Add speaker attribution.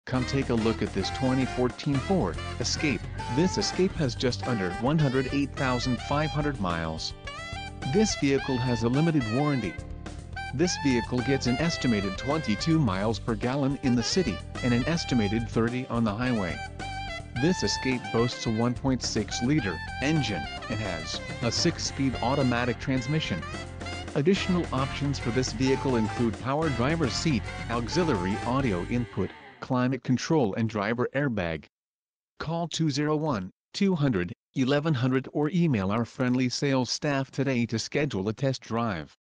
Speaker 1: Come take a look at this 2014 Ford Escape. This Escape has just under 108,500 miles. This vehicle has a limited warranty. This vehicle gets an estimated 22 miles per gallon in the city, and an estimated 30 on the highway. This Escape boasts a 1.6-liter engine, and has a 6-speed automatic transmission. Additional options for this vehicle include power driver's seat, auxiliary audio input, climate control and driver airbag. Call 201-200-1100 or email our friendly sales staff today to schedule a test drive.